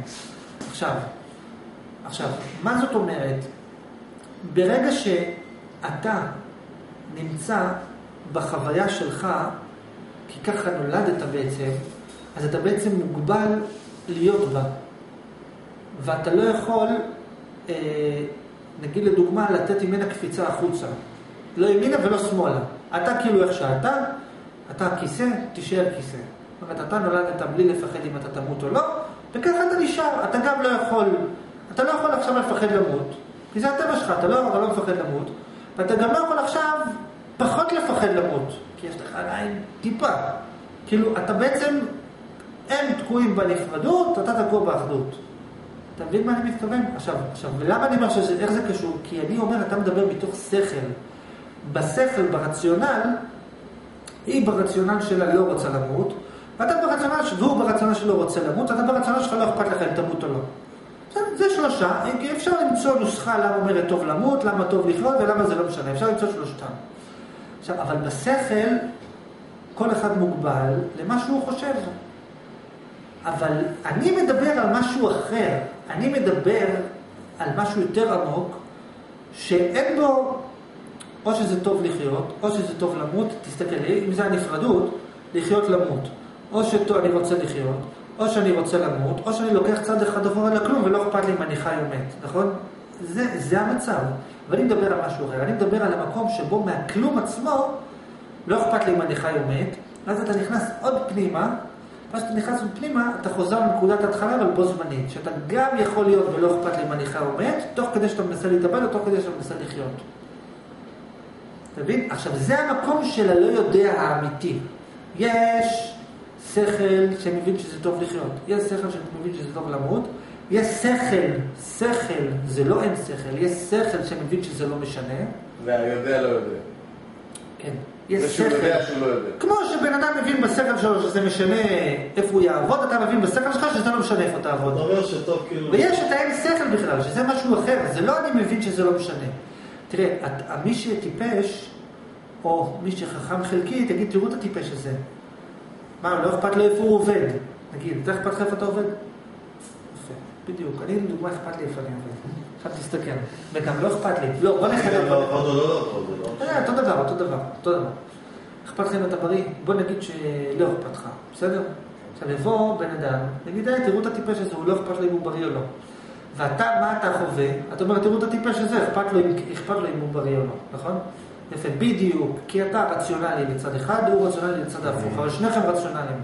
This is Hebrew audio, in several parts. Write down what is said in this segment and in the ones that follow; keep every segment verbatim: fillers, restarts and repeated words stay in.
עכשיו, עכשיו, מה זאת אומרת? ברגע שאתה נמצא בחוויה שלך, כי ככה נולדת בעצם, אז אתה בעצם מוגבל להיות בה. ואתה לא יכול, אה, נגיד לדוגמה, לתת ממנה קפיצה החוצה. לא ימינה ולא שמאלה. אתה כאילו איך שאתה, אתה כיסא, תישאר כיסא. זאת אומרת, אתה נולדת בלי לפחד אם אתה תמות או לא, וככה אתה נשאר. אתה גם לא יכול, אתה לא יכול עכשיו לפחד למות, כי זה הטבע שלך, אתה לא, אתה לא מפחד למות, ואתה גם לא יכול עכשיו פחות לפחד למות, כי יש לך עדיין טיפה. כאילו, אתה בעצם, הם תקועים בנפרדות, אתה תקוע באחדות. אתה מבין מה אני מתכוון? עכשיו, עכשיו, ולמה אני אומר שזה, איך זה קשור? כי אני אומר, אתה מדבר מתוך שכל. בשכל, ברציונל, היא ברציונל שלה לא רוצה למות, ואתה ברציונל, והוא ברציונל שלו רוצה למות, אתה ברציונל שלך לא אכפת לך אם תמות או לא. זה שלושה, אפשר למצוא נוסחה למה אומרת טוב למות, למה טוב לחיות ולמה זה לא משנה, אפשר למצוא שלושתם. עכשיו, אבל בשכל, כל אחד מוגבל למה שהוא חושב. אבל אני מדבר על משהו אחר, אני מדבר על משהו יותר עמוק, שאין בו, או שזה טוב לחיות, או שזה טוב למות, תסתכל לי, אם זה הנפרדות, לחיות למות. או שאני רוצה לחיות, או שאני רוצה למות, או שאני לוקח צד אחד אחורה לכלום, ולא אכפת לי אם אני חי או מת, נכון? זה, זה המצב. ואני מדבר על משהו אחר, אני מדבר על המקום שבו מהכלום עצמו, לא אכפת לי אם אני חי או מת, אז אתה נכנס עוד פנימה, ואז אתה נכנס עוד פנימה, אתה חוזר לנקודת ההתחלה, אבל בו זמנית, שאתה גם יכול להיות ולא אכפת לי אם אני חי או מת, תוך כדי שאתה מנסה להתאבד, או תוך כדי שאתה מנסה לחיות. אתה מבין? עכשיו, זה המקום של הלא יודע האמיתי. יש שכל שמבין שזה טוב לחיות. יש שכל שמבין שזה טוב למות. יש שכל, שכל, זה לא אין שכל, יש שכל שמבין שזה לא משנה. והיודע לא יודע. כן. יש זה שהוא יודע שהוא לא יודע. כמו שבן אדם מבין בשכל שלו שזה משנה איפה הוא יעבוד, אתה מבין בשכל שלך שזה לא משנה איפה תעבוד. אתה אומר שטוב כאילו... ויש את האין שכל בכלל, שזה משהו אחר. זה לא אני מבין שזה לא משנה. תראה, מי שטיפש, או מי שחכם חלקי, תגיד, תראו את הטיפש הזה. מה, לא אכפת לו איפה הוא עובד? נגיד, זה אכפת לך איפה אתה עובד? יפה, בדיוק. אני לדוגמה אכפת לי איפה אני עובד. עכשיו תסתכל. וגם לא אכפת לי. לא, בוא נחלק. לא, לא, לא, לא. אותו דבר, אותו דבר, אותו דבר. אכפת לך אם אתה בריא? בוא נגיד שלא אכפת לך, בסדר? עכשיו יבוא בן אדם, נגיד, תראו את הטיפש הזה, הוא לא אכפת לו אם הוא בריא או לא. ואתה, מה אתה חווה? אתה אומר, תראו את הטיפש הזה, אכפת לו אם הוא בריא או לא, נכון? יפה, בדיוק, כי אתה רציונלי לצד אחד, הוא רציונלי לצד ההפוך, אבל שניכם רציונליים.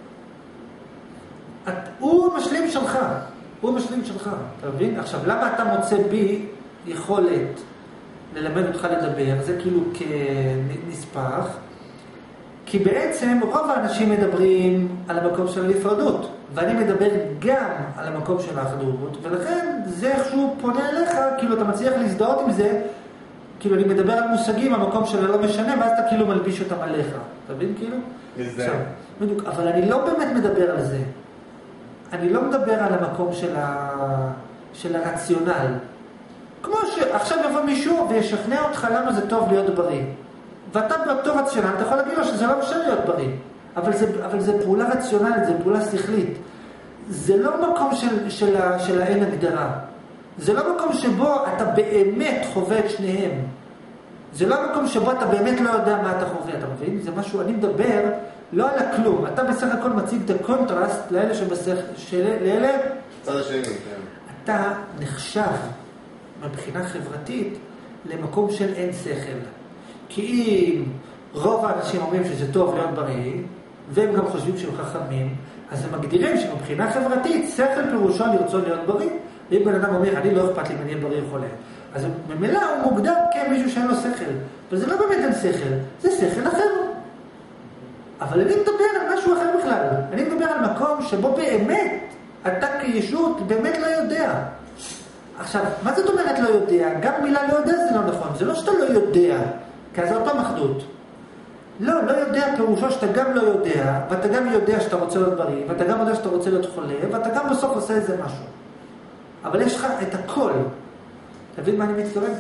את, הוא משלים שלך, הוא משלים שלך, אתה מבין? עכשיו, למה אתה מוצא בי יכולת ללמד אותך לדבר? זה כאילו כנספח, כי בעצם רוב האנשים מדברים על המקום של הנפרדות, ואני מדבר גם על המקום של האחדות, ולכן זה איכשהו פונה אליך, כאילו אתה מצליח להזדהות עם זה, כאילו אני מדבר על מושגים, המקום שלו לא משנה, ואז אתה כאילו מלביש אותם עליך. אתה מבין כאילו? עכשיו, בדיוק, אבל אני לא באמת מדבר על זה. אני לא מדבר על המקום של, ה... של הרציונל. כמו שעכשיו יבוא מישהו וישכנע אותך למה זה טוב להיות בריא. ואתה באותו רציונל, אתה יכול להגיד לו שזה לא משנה להיות בריא. אבל זה, אבל זה פעולה רציונלית, זה פעולה שכלית. זה לא מקום של, של, ה... של האין הגדרה. זה לא מקום שבו אתה באמת חווה את שניהם. זה לא מקום שבו אתה באמת לא יודע מה אתה חווה, אתה מבין? זה משהו, אני מדבר לא על הכלום. אתה בסך הכל מציג את הקונטרסט לאלה שבסך, של, לאלה... צד השני, כן. אתה נחשב, מבחינה חברתית, למקום של אין שכל. כי אם רוב האנשים אומרים שזה טוב להיות בריא, והם גם חושבים שהם חכמים, אז הם מגדירים שמבחינה חברתית, שכל פירושו לרצות להיות בריא, ואם בן אדם אומר, אני לא אכפת לי אם אני בריא חולה, אז במילא הוא מוגדר כמישהו שאין לו שכל. אבל זה לא באמת אין שכל, זה שכל אחר. אבל אני מדבר על משהו אחר בכלל. אני מדבר על מקום שבו באמת, אתה כישות באמת לא יודע. עכשיו, מה זאת אומרת לא יודע? גם מילה לא יודע זה לא נכון. זה לא שאתה לא יודע, כי זה אותה אחדות. לא, לא יודע פירושו שאתה גם לא יודע, ואתה גם יודע שאתה רוצה להיות בריא, ואתה גם יודע שאתה רוצה להיות חולה, ואתה גם בסוף עושה איזה משהו. אבל יש לך את הכל. אתה מבין מה אני מתכוון?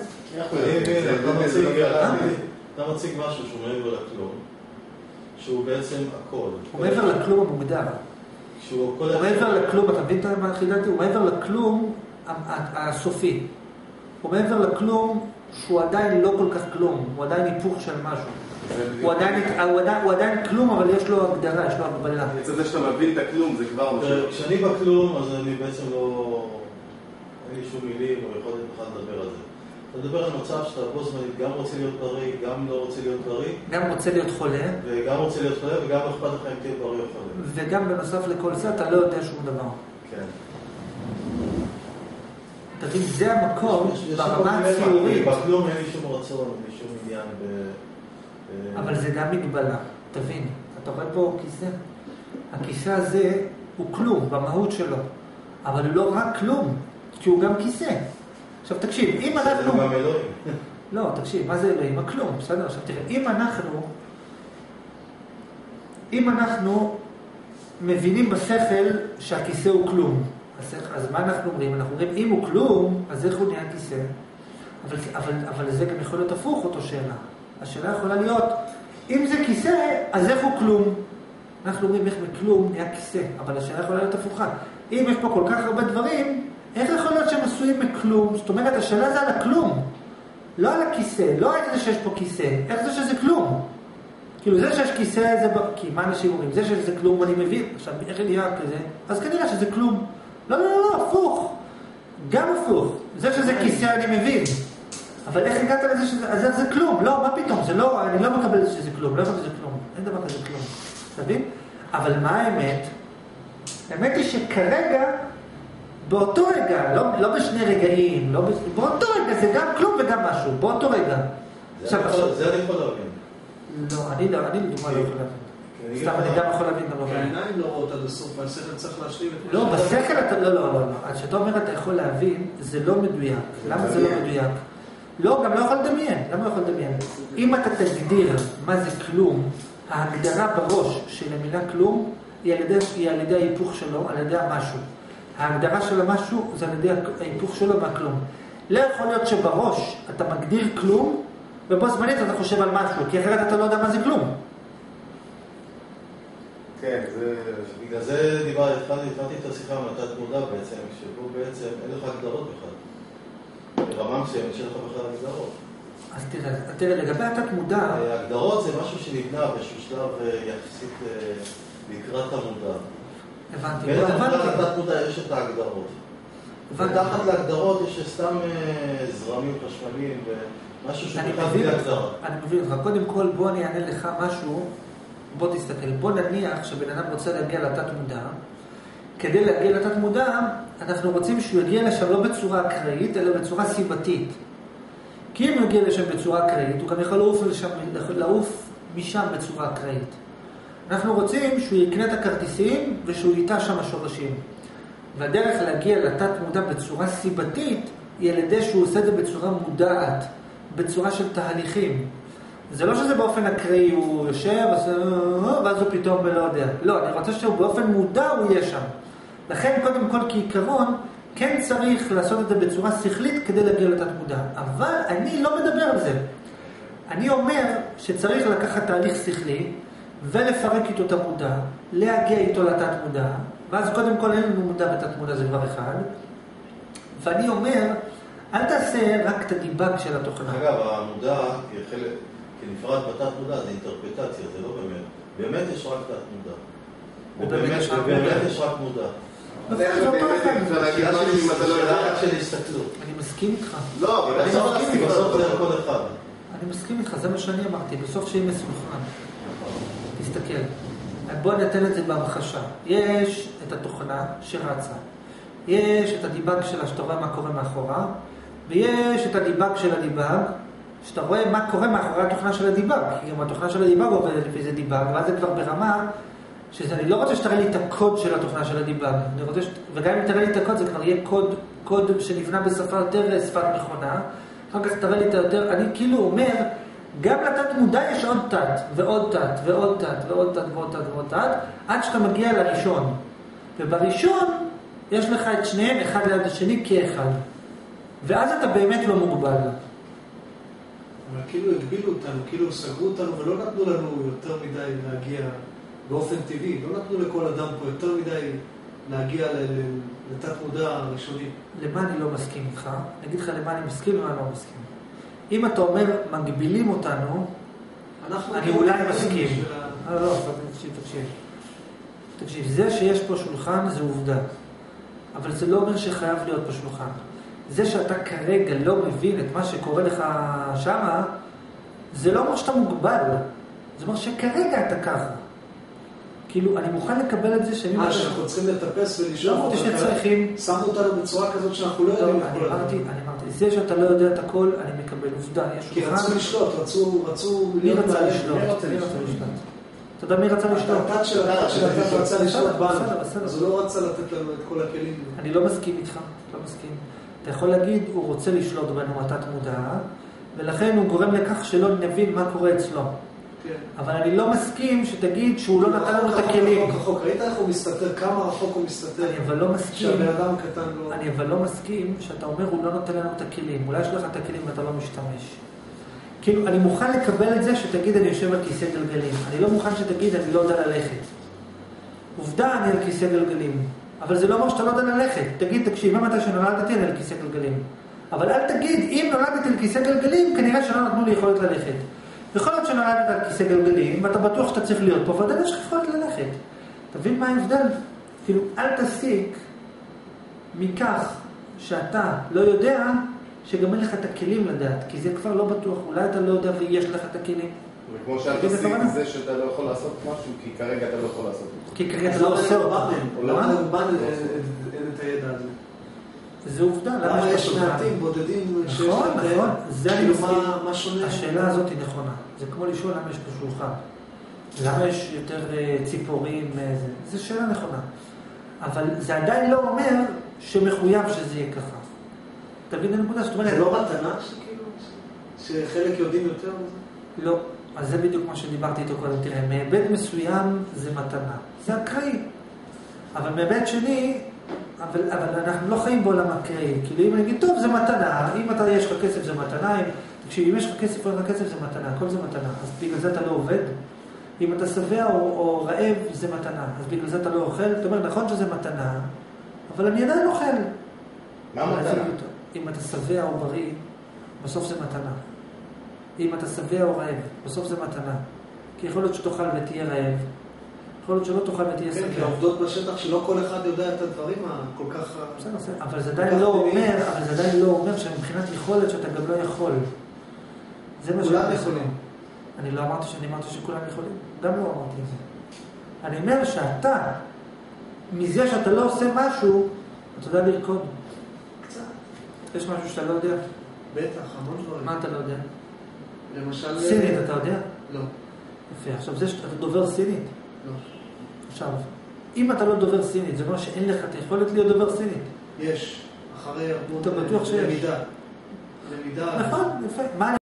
אתה מציג משהו שהוא מעבר לכלום, שהוא בעצם הכל. הוא מעבר לכלום המוגדר. כשהוא כל... הוא מעבר לכלום, אתה מבין מה חידדתי? הוא מעבר לכלום הסופי. הוא מעבר לכלום שהוא עדיין לא כל כך כלום, הוא עדיין היפוך של משהו. הוא עדיין, הוא עדיין, הוא עדיין כלום, אבל יש לו הגדרה, יש לו הגבלה. אצל זה שאתה מבין את הכלום, זה כבר משהו. כשאני בכלום, אז אני בעצם לא... אין לי שום מילים, או יכול בכלל לדבר על זה. אתה מדבר על מצב שאתה בו זמנית גם רוצה להיות בריא, גם לא רוצה להיות בריא. גם רוצה להיות חולה. וגם רוצה להיות חולה, וגם אכפת לך אם תהיה בריא או חולה. וגם בנוסף לכל זה, אתה לא יודע שום דבר. כן. תבין, זה המקום ברמה הציורית. בכלום אין לי שום רצון, אין לי שום עניין ב... אבל זה גם מגבלה. תבין, אתה רואה פה כיסא. הכיסא הזה הוא כלום, במהות שלו. אבל לא רק כלום, כי הוא גם כיסא. עכשיו תקשיב, אם אנחנו... זה גם אלוהים. לא, תקשיב, מה זה אלוהים? הכלום, בסדר? עכשיו תראה, אם אנחנו... אם אנחנו מבינים בשכל שהכיסא הוא כלום, אז מה אנחנו אומרים? אנחנו אומרים, אם הוא כלום, אז איך הוא נהיה כיסא? אבל, אבל, אבל זה גם יכול להיות הפוך אותו שאלה. השאלה יכולה להיות, אם זה כיסא, אז איך הוא כלום? אנחנו אומרים, איך מכלום נהיה כיסא, אבל השאלה יכולה להיות הפוכה. אם יש פה כל כך הרבה דברים, איך יכול להיות שהם עשויים מכלום? זאת אומרת, השאלה זה על הכלום, לא על הכיסא, לא על זה שיש פה כיסא, איך זה שזה כלום? כאילו זה שיש כיסא, זה... כי מה אנשים אומרים? זה שזה כלום, אני מבין. עכשיו, איך נהיה כזה? אז כנראה שזה כלום. לא, לא, לא, לא, הפוך. גם הפוך. זה שזה כיסא אני מבין. אבל איך הגעת לזה שזה... אז זה כלום. לא, מה פתאום? זה לא... אני לא מקבל את שזה כלום. לא מקבל את זה כלום. אין דבר כזה כלום. תבין? אבל מה האמת? האמת היא שכרגע, באותו רגע, לא, לא בשני רגעים, לא... באותו רגע זה גם כלום וגם משהו. באותו רגע. זה אני יכול להבין. לא, אני לא, אני לדוגמה לא יכול להבין. סתם, אני גם יכול להבין גם לא להבין. העיניים לא רואות עד הסוף, והשכל צריך להשלים את... לא, בשכל אתה... לא, לא, לא. אז שאתה אומר אתה יכול להבין, זה לא מדויק. למה זה לא מדויק? לא, גם לא יכול לדמיין. למה לא יכול לדמיין? אם אתה תגדיר מה זה כלום, ההגדרה בראש של המילה כלום היא על ידי ההיפוך שלו, על ידי המשהו. ההגדרה של המשהו זה על ידי ההיפוך שלו מהכלום. לא יכול להיות שבראש אתה מגדיר כלום, ובו זמנית אתה חושב על משהו, כי אחרת אתה לא יודע מה זה כלום. כן, זה... בגלל זה דיבר, התחלתי את השיחה מהתת מודע בעצם, שבו בעצם אין לך הגדרות בכלל. ברמה מסוימת שאין לך בכלל הגדרות. אז תראה, תראה, לגבי התת מודע... הגדרות זה משהו שנבנה באיזשהו שלב יחסית לקראת המודע. הבנתי. בין המודע לתת מודע יש את ההגדרות. ותחת להגדרות יש סתם זרמים חשמליים ומשהו שבכלל בלי הגדרה. אני מבין לך. קודם כל בוא אני אענה לך משהו. בוא תסתכל. בוא נניח שבן אדם רוצה להגיע לתת מודע. כדי להגיע לתת מודע, אנחנו רוצים שהוא יגיע לשם לא בצורה אקראית, אלא בצורה סיבתית. כי אם הוא יגיע לשם בצורה אקראית, הוא גם יכול לעוף, לשם, לעוף משם בצורה אקראית. אנחנו רוצים שהוא יקנה את הכרטיסים ושהוא ייטע שם השורשים. והדרך להגיע לתת מודע בצורה סיבתית, היא על ידי שהוא עושה את זה בצורה מודעת, בצורה של תהליכים. זה לא שזה באופן אקראי, הוא יושב, ואז הוא פתאום לא יודע. לא, אני רוצה שהוא באופן מודע הוא יהיה שם. לכן קודם כל כעיקרון, כן צריך לעשות את זה בצורה שכלית כדי להגיע לתת מודע. אבל אני לא מדבר על זה. אני אומר שצריך לקחת תהליך שכלי, ולפרק איתו את המודע, להגיע איתו לתת מודע, ואז קודם כל אין לנו מודע בתת מודע, זה כבר אחד. ואני אומר, אל תעשה רק את הדיבק של התוכנה. אגב, המודע כחלק, כנפרד בתת מודע, זה אינטרפטציה, זה לא באמת. באמת יש רק תת מודע. ובאמת יש רק מודע. זה אפשר להגיד משהו אם אתה לא יודע. של הסתכלות. אני מסכים איתך. לא, אבל בסוף זה כל אחד. אני מסכים איתך, זה מה שאני אמרתי, בסוף שיהיה מסוכן. תסתכל. בוא ניתן את זה בהמחשה. יש את התוכנה שרצה. יש את הדיבג שלה שאתה רואה מה קורה מאחורה, ויש את הדיבג של הדיבג, שאתה רואה מה קורה מאחורי התוכנה של הדיבג. כי גם התוכנה של הדיבג עובדת לפי זה דיבג, ואז זה כבר ברמה שאני לא רוצה שתראה לי את הקוד של התוכנה של הדיבג. אני רוצה ש... וגם אם תראה לי את הקוד, זה כבר יהיה קוד, קוד שנבנה בשפה יותר שפת מכונה. אחר כך תראה לי את היותר... אני כאילו אומר, גם לתת מודע יש עוד תת, ועוד תת, ועוד תת, ועוד תת, ועוד תת, ועוד תת, עד שאתה מגיע לראשון. ובראשון יש לך את שניהם, אחד ליד השני, כאחד. ואז אתה באמת לא מוגבל. אבל כאילו הגבילו אותנו, כאילו סגרו אותנו, ולא נתנו לנו יותר מדי להגיע באופן טבעי. לא נתנו לכל אדם פה יותר מדי להגיע לתת מודע הראשוני. למה אני לא מסכים איתך? אני אגיד לך למה אני מסכים ולמה אני לא מסכים. אם אתה אומר, מגבילים אותנו, אני אולי מסכים. לא, לא, תקשיב, תקשיב. תקשיב, זה שיש פה שולחן זה עובדה. אבל זה לא אומר שחייב להיות פה שולחן. זה שאתה כרגע לא מבין את מה שקורה לך שמה, זה לא אומר שאתה מוגבל. זה אומר שכרגע אתה ככה. כאילו, אני מוכן לקבל את זה שאני... מה, שאנחנו צריכים לטפס ולשאוף אותנו. שצריכים... שמו אותנו בצורה כזאת שאנחנו לא יודעים. אני אמרתי, אני אמרתי, זה שאתה לא יודע את הכל, אני מקבל עובדה. כי רצו לשלוט, רצו... מי רצה לשלוט? מי רצה לשלוט? אתה יודע מי רצה לשלוט? התת של התת של התת רצה לשלוט בנו. אז הוא לא רצה לתת לנו את כל הכלים. אני לא מסכים איתך, לא מסכים. אתה יכול להגיד, הוא רוצה לשלוט בנו התת מודע, ולכן הוא גורם לכך שלא נבין מה קורה אצלו. אבל אני לא מסכים שתגיד שהוא לא נתן לנו את הכלים. ראית איך הוא מסתתר, כמה רחוק הוא מסתתר. אני אבל לא מסכים. שהבן אדם קטן לא... אני אבל לא מסכים שאתה אומר הוא לא נותן לנו את הכלים. אולי יש לך את הכלים ואתה לא משתמש. כאילו, אני מוכן לקבל את זה שתגיד אני יושב על כיסא גלגלים. אני לא מוכן שתגיד אני לא יודע ללכת. עובדה אני על כיסא גלגלים. אבל זה לא אומר שאתה לא יודע ללכת. תגיד, תקשיב, מה מתי שנולדתי אני על כיסא גלגלים. אבל אל תגיד, אם נולדתי על כיסא גלגלים, כנראה שלא נתנו לי יכולת ללכת. יכול להיות שנולדת על כיסא גלגלים, ואתה בטוח שאתה צריך להיות פה, ועדיין יש לך יכולת ללכת. תבין מה ההבדל? כאילו, אל תסיק מכך שאתה לא יודע, שגם אין לך את הכלים לדעת, כי זה כבר לא בטוח. אולי אתה לא יודע ויש לך את הכלים. וכמו שאל תסיק זה שאתה לא יכול לעשות משהו, כי כרגע אתה לא יכול לעשות אותו. כי כרגע אתה לא עושה אותו. למה אתה בא אין את הידע הזה? זה עובדה. למה יש מעטים בודדים שיש נכון, נכון. זה אני מסכים. מה שונה? השאלה הזאת היא נכונה. זה כמו לשאול למה יש פה שולחן. למה יש יותר ציפורים? זו שאלה נכונה. אבל זה עדיין לא אומר שמחויב שזה יהיה ככה. תבין הנקודה? זה לא מתנה שכאילו? שחלק יודעים יותר מזה? לא. אז זה בדיוק מה שדיברתי איתו קודם. תראה, מהיבט מסוים זה מתנה. זה אקראי. אבל מהיבט שני... אבל, אבל אנחנו לא חיים בעולם אקראי. כאילו אם אני אגיד, טוב, זה מתנה. אם אתה יש לך כסף זה מתנה. אם, תקשיב, אם יש לך כסף או אין לך כסף זה מתנה. הכל זה מתנה. אז בגלל זה אתה לא עובד. אם אתה שבע או, או רעב זה מתנה. אז בגלל זה אתה לא אוכל. אתה אומר, נכון שזה מתנה, אבל אני עדיין אוכל. מה מתנה? אם אתה שבע או בריא, בסוף זה מתנה. אם אתה שבע או רעב, בסוף זה מתנה. כי יכול להיות שתאכל ותהיה רעב. יכול להיות שלא תוכל ותהיה שבע. כן, כי העובדות בשטח שלא כל אחד יודע את הדברים הכל כך... אבל זה עדיין לא אומר, אבל זה עדיין לא אומר שמבחינת יכולת שאתה גם לא יכול. זה מה כולם יכולים. אני לא אמרתי שאני אמרתי שכולם יכולים. גם לא אמרתי את זה. אני אומר שאתה, מזה שאתה לא עושה משהו, אתה יודע לרקוד. קצת. יש משהו שאתה לא יודע? בטח, המון דברים. מה אתה לא יודע? למשל... סינית, אתה יודע? לא. יפה. עכשיו, זה שאתה דובר סינית. לא. עכשיו, אם אתה לא דובר סינית, זה אומר שאין לך את היכולת להיות דובר סינית. יש. אחרי... אתה בטוח שיש. למידה. למידה. נכון, יפה. מה